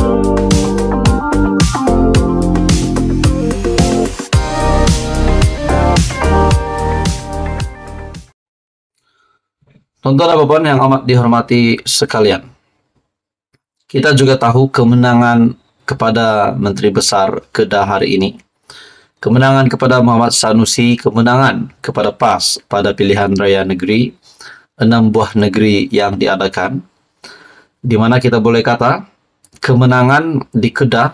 Tonton apapun yang amat dihormati sekalian. Kita juga tahu kemenangan kepada Menteri Besar Kedah hari ini, kemenangan kepada Muhammad Sanusi, kemenangan kepada PAS pada pilihan raya negeri, 6 buah negeri yang diadakan, di mana kita boleh kata kemenangan di Kedah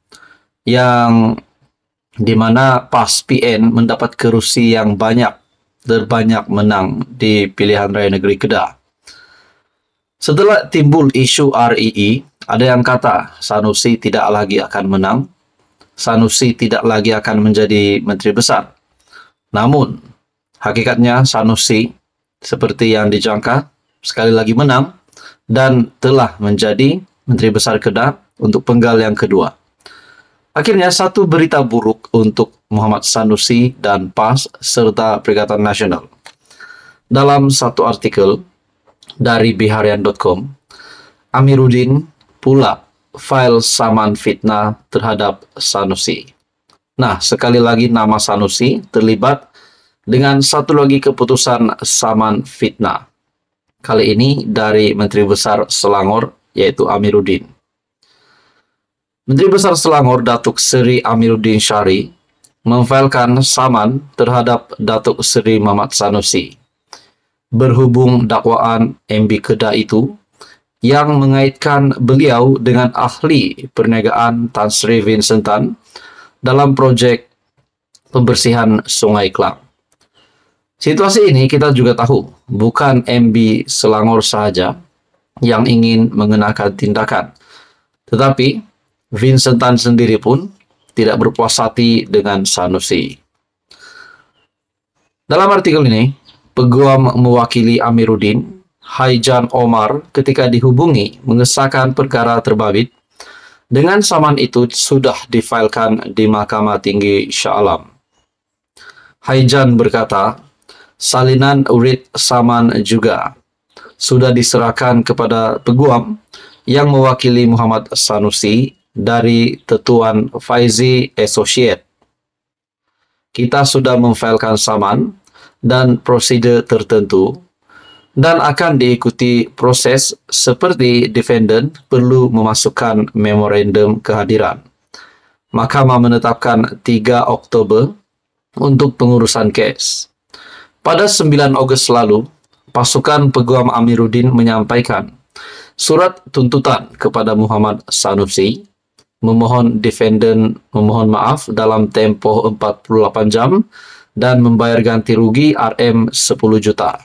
yang di mana PAS PN mendapat kerusi yang terbanyak menang di pilihan raya negeri Kedah. Setelah timbul isu REE, ada yang kata Sanusi tidak lagi akan menang, Sanusi tidak lagi akan menjadi menteri besar. Namun, hakikatnya Sanusi seperti yang dijangka sekali lagi menang dan telah menjadi menteri besar Kedah untuk penggal yang kedua. Akhirnya satu berita buruk untuk Muhammad Sanusi dan PAS serta Perikatan Nasional. Dalam satu artikel dari biharian.com, Amiruddin pula file saman fitnah terhadap Sanusi. Nah, sekali lagi nama Sanusi terlibat dengan satu lagi keputusan saman fitnah. Kali ini dari Menteri Besar Selangor, yaitu Amiruddin. Menteri Besar Selangor Datuk Seri Amiruddin Syari memfailkan saman terhadap Datuk Seri Muhammad Sanusi berhubung dakwaan MB Kedah itu yang mengaitkan beliau dengan ahli perniagaan Tan Sri Vincent Tan dalam projek pembersihan Sungai Klang. Situasi ini kita juga tahu bukan MB Selangor sahaja yang ingin mengenakan tindakan, tetapi Vincent Tan sendiri pun tidak berpuas hati dengan Sanusi. Dalam artikel ini, peguam mewakili Amiruddin, Haijan Omar, ketika dihubungi mengesahkan perkara terbabit, dengan saman itu sudah difailkan di Mahkamah Tinggi Shah Alam. Haijan berkata, salinan urit saman juga sudah diserahkan kepada peguam yang mewakili Muhammad Sanusi dari Tetuan Faizi Associate. Kita sudah memfailkan saman dan prosedur tertentu dan akan diikuti proses seperti defendant perlu memasukkan memorandum kehadiran. Mahkamah menetapkan 3 Oktober untuk pengurusan kes. Pada 9 Ogos lalu, pasukan peguam Amiruddin menyampaikan surat tuntutan kepada Muhammad Sanusi, memohon defendant memohon maaf dalam tempoh 48 jam dan membayar ganti rugi RM 10 juta.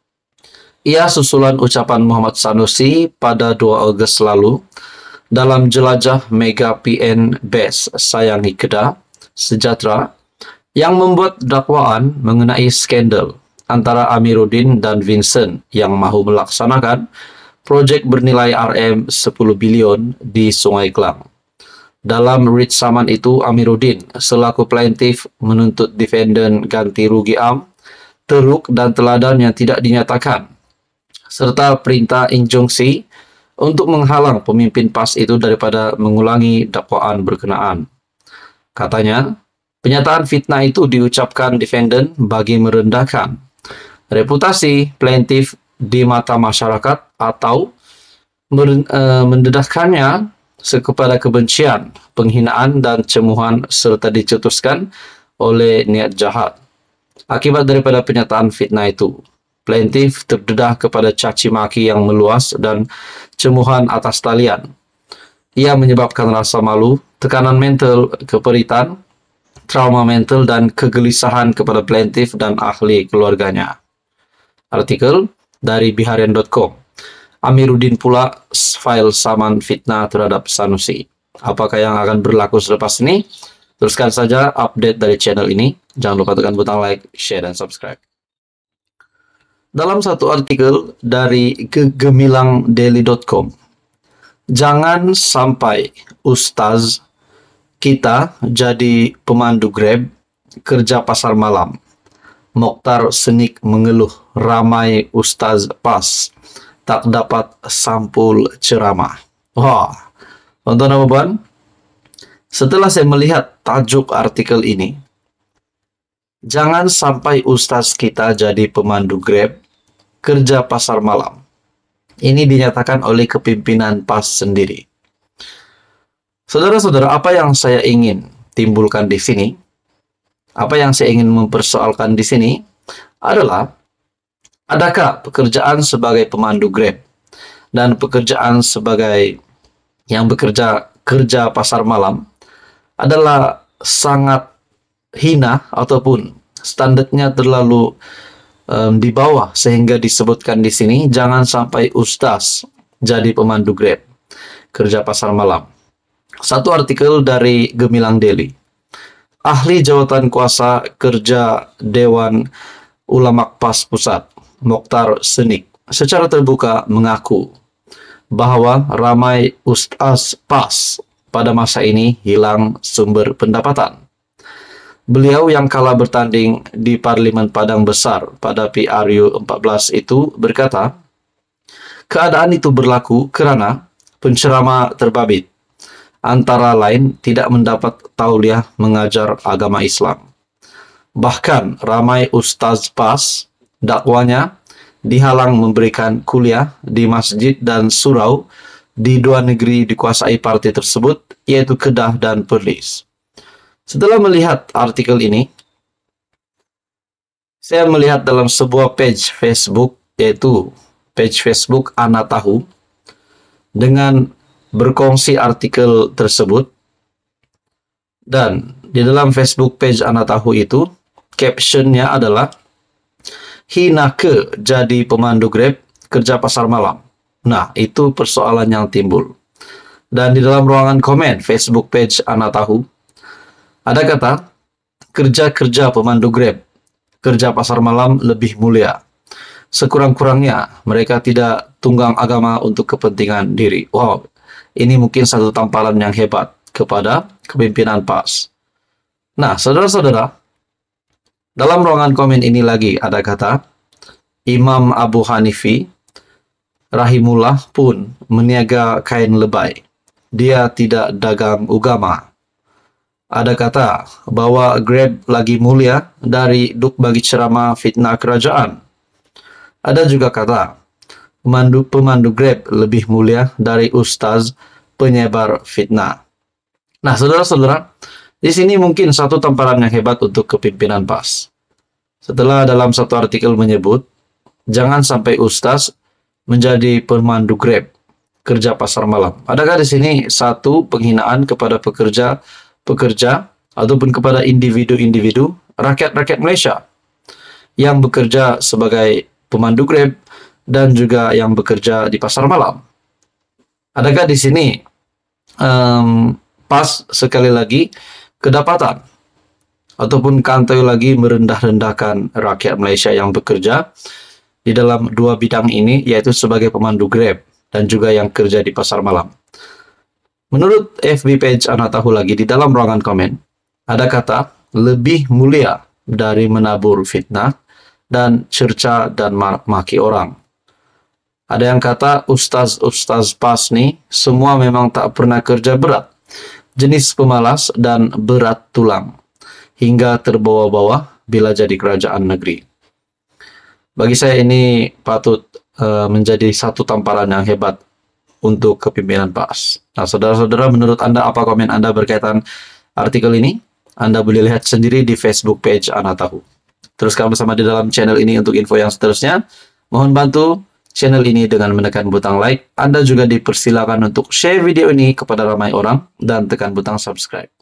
Ia susulan ucapan Muhammad Sanusi pada 2 Ogos lalu dalam jelajah Mega PN Best Sayangi Kedah Sejahtera yang membuat dakwaan mengenai skandal antara Amiruddin dan Vincent yang mahu melaksanakan projek bernilai RM 10 bilion di Sungai Klang. Dalam writ saman itu, Amiruddin selaku plaintiff menuntut defendant ganti rugi am, teruk dan teladan yang tidak dinyatakan, serta perintah injunksi untuk menghalang pemimpin PAS itu daripada mengulangi dakwaan berkenaan. Katanya, pernyataan fitnah itu diucapkan defendant bagi merendahkan reputasi plaintiff di mata masyarakat atau mendedahkannya kepada kebencian, penghinaan dan cemuhan serta dicetuskan oleh niat jahat. Akibat daripada pernyataan fitnah itu, plaintiff terdedah kepada caci maki yang meluas dan cemuhan atas talian. Ia menyebabkan rasa malu, tekanan mental, keperitan, trauma mental dan kegelisahan kepada plaintiff dan ahli keluarganya. Artikel dari biharian.com. Amiruddin pula file saman fitnah terhadap Sanusi. Apakah yang akan berlaku selepas ini? Teruskan saja update dari channel ini. Jangan lupa tekan butang like, share, dan subscribe. Dalam satu artikel dari gemilangdaily.com, jangan sampai Ustaz kita jadi pemandu Grab kerja pasar malam. Mokhtar Senik mengeluh ramai Ustaz PAS tak dapat sampul ceramah. Wah, Tonton Puan, setelah saya melihat tajuk artikel ini, jangan sampai ustaz kita jadi pemandu Grab kerja pasar malam. Ini dinyatakan oleh kepimpinan PAS sendiri. Saudara-saudara, apa yang saya ingin timbulkan di sini, apa yang saya ingin mempersoalkan di sini adalah, adakah pekerjaan sebagai pemandu Grab dan pekerjaan sebagai yang bekerja kerja pasar malam adalah sangat hina ataupun standarnya terlalu di bawah sehingga disebutkan di sini jangan sampai ustaz jadi pemandu Grab kerja pasar malam. Satu artikel dari Gemilang Daily. Ahli Jawatan Kuasa Kerja Dewan Ulama PAS Pusat, Mokhtar Senik, secara terbuka mengaku bahwa ramai ustaz PAS pada masa ini hilang sumber pendapatan. Beliau yang kalah bertanding di Parlimen Padang Besar pada PRU 14 itu berkata, keadaan itu berlaku kerana penceramah terbabit antara lain tidak mendapat tauliah mengajar agama Islam. Bahkan ramai ustaz PAS dakwanya dihalang memberikan kuliah di masjid dan surau di dua negeri dikuasai partai tersebut, yaitu Kedah dan Perlis. Setelah melihat artikel ini, saya melihat dalam sebuah page Facebook, yaitu page Facebook Ana Tahu, dengan berkongsi artikel tersebut, dan di dalam Facebook page Ana Tahu itu, captionnya adalah, hina ke jadi pemandu Grab kerja pasar malam. Nah, itu persoalan yang timbul. Dan di dalam ruangan komen Facebook page Ana Tahu, ada kata, kerja-kerja pemandu Grab kerja pasar malam lebih mulia. Sekurang-kurangnya mereka tidak tunggang agama untuk kepentingan diri. Wow, ini mungkin satu tamparan yang hebat kepada kepimpinan PAS. Nah, saudara-saudara, dalam ruangan komen ini lagi ada kata, Imam Abu Hanifi rahimullah pun meniaga kain lebay. Dia tidak dagang agama. Ada kata bahwa Grab lagi mulia dari duk bagi ceramah fitnah kerajaan. Ada juga kata pemandu Grab lebih mulia dari ustaz penyebar fitnah. Nah, saudara-saudara, di sini mungkin satu tamparan yang hebat untuk kepimpinan PAS. Setelah dalam satu artikel menyebut, jangan sampai ustaz menjadi pemandu Grab kerja pasar malam. Adakah di sini satu penghinaan kepada pekerja ataupun kepada individu-individu rakyat-rakyat Malaysia yang bekerja sebagai pemandu Grab dan juga yang bekerja di pasar malam? Adakah di sini PAS sekali lagi kedapatan ataupun kantoi lagi merendah-rendahkan rakyat Malaysia yang bekerja di dalam dua bidang ini, yaitu sebagai pemandu Grab dan juga yang kerja di pasar malam? Menurut FB page Ana Tahu lagi, di dalam ruangan komen, ada kata lebih mulia dari menabur fitnah dan cerca dan maki orang. Ada yang kata ustaz-ustaz PAS nih semua memang tak pernah kerja berat, jenis pemalas dan berat tulang, hingga terbawa-bawa bila jadi kerajaan negeri. Bagi saya ini patut menjadi satu tamparan yang hebat untuk kepimpinan PAS. Nah, saudara-saudara, menurut Anda apa komen Anda berkaitan artikel ini? Anda boleh lihat sendiri di Facebook page Ana Tahu. Teruskan bersama di dalam channel ini untuk info yang seterusnya. Mohon bantu channel ini dengan menekan butang like. Anda juga dipersilakan untuk share video ini kepada ramai orang dan tekan butang subscribe.